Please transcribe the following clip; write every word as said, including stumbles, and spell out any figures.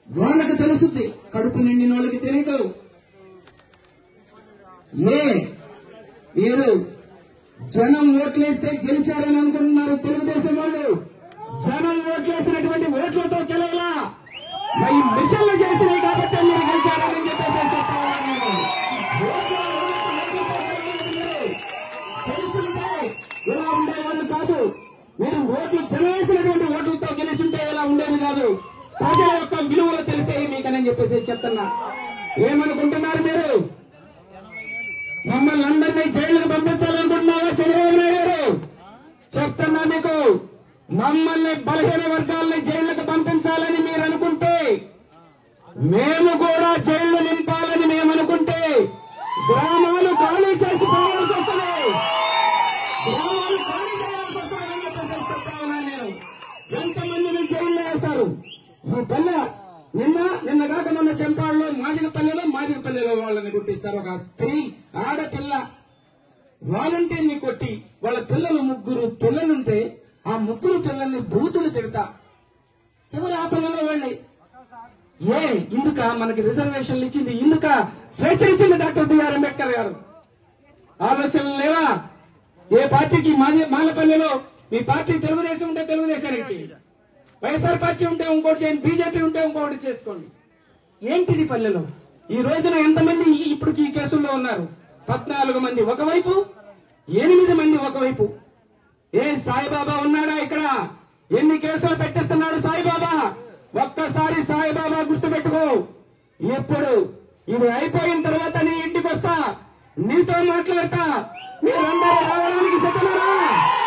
వాళ్ళకి తెలుసుద్ది, కడుపు నిండిన వాళ్ళకి తెలియదు. ఏ మీరు జనం ఓట్లేస్తే గెలిచారని అనుకుంటున్నారు తెలుగుదేశం వాళ్ళు. జనం ఓట్లేసినటువంటి ఓట్లతో గెలవలా, ఈ మిషన్లు చేసినాయి కాబట్టి మీరు గెలిచారని చెప్పేసి తెలుసుంటే ఇలా ఉండేవాళ్ళు కాదు. మీరు ఓట్లు జనవేసినటువంటి ఓట్లతో గెలిచుంటే ఇలా ఉండేది కాదు. ప్రజల యొక్క విలువలు తెలిసేవి మీకని చెప్పేసి చెప్తున్నా. ఏమనుకుంటున్నారు మీరు? మమ్మల్ని అందరినీ జైలుకు పంపించాలనుకుంటున్నావా చంద్రబాబు నాయుడు గారు? చెప్తున్నా మీకు, మమ్మల్ని బలహీన వర్గాల్ని జైళ్లకు పంపించాలని మీరు అనుకుంటే, మేము కూడా జైళ్లు నింపాలని మేము అనుకుంటే గ్రామాలు ఖాళీ చేసి పోవాల్సి వస్తుంది. గ్రామాలు ఖాళీ చేయాల్సి వస్తుందని చెప్పేసి చెప్తా ఉన్నా నేను. ఎంతమందిని జైల్లో వేస్తారు? ఈ పల్లె నిన్న నిన్న కాక మొన్న చెంపాడులో మాదిగపల్లెలో మాదిగపల్లెలో వాళ్ళని గుర్తిస్తారు. ఒక స్త్రీ ఆడపిల్ల వాలంటీర్ని కొట్టి వాళ్ళ పిల్లలు ముగ్గురు పిల్లలుంటే ఆ ముగ్గురు పిల్లల్ని బూతులు తిడతా. ఎవరు ఆ పిల్లలు వాళ్ళని? ఏ ఇందుక మనకి రిజర్వేషన్లు ఇచ్చింది, ఇందుక స్వేచ్ఛ ఇచ్చింది డాక్టర్ బిఆర్ అంబేద్కర్ గారు. ఆలోచనలు లేవా? ఏ పార్టీకి మాలపల్లెలో మీ పార్టీ తెలుగుదేశం ఉంటే తెలుగుదేశానికి చేయండి, వైఎస్ఆర్ పార్టీ ఉంటే ఇంకోటి చేయండి, బీజేపీ ఉంటే ఇంకొకటి చేసుకోండి. ఏంటిది పల్లెలో? ఈ రోజున ఎంతమంది ఇప్పటికి ఈ కేసుల్లో ఉన్నారు? పద్నాలుగు మంది ఒకవైపు, ఎనిమిది మంది ఒకవైపు. ఏ సాయిబాబా ఉన్నాడా ఇక్కడ? ఎన్ని కేసులు పెట్టిస్తున్నాడు సాయిబాబా? ఒక్కసారి సాయిబాబా గుర్తుపెట్టుకో. ఎప్పుడు ఇది అయిపోయిన తర్వాత నీ ఇంటికి వస్తా, నీతో మాట్లాడతా. మీరందరూ రావడానికి సిద్ధమేనా?